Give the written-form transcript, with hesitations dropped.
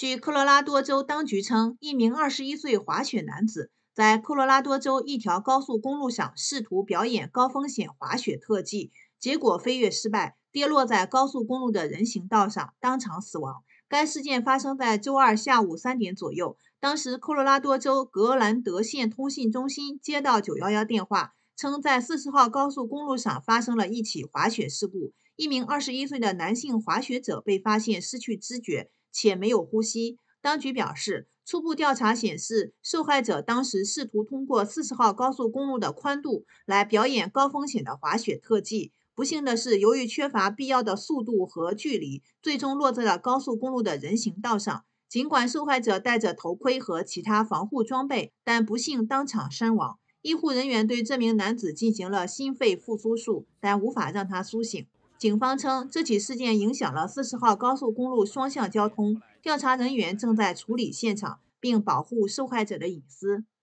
据科罗拉多州当局称，一名21岁滑雪男子在科罗拉多州一条高速公路上试图表演高风险滑雪特技，结果飞跃失败，跌落在高速公路的人行道上，当场死亡。该事件发生在周二下午3点左右，当时科罗拉多州格兰德县通信中心接到911电话，称在40号高速公路上发生了一起滑雪事故，一名21岁的男性滑雪者被发现失去知觉且没有呼吸。当局表示，初步调查显示，受害者当时试图通过40号高速公路的宽度来表演高风险的滑雪特技。不幸的是，由于缺乏必要的速度和距离，最终落在了高速公路的人行道上。尽管受害者戴着头盔和其他防护装备，但不幸当场身亡。医护人员对这名男子进行了心肺复苏术，但无法让他苏醒。警方称，这起事件影响了40号高速公路双向交通，调查人员正在处理现场，并保护受害者的隐私。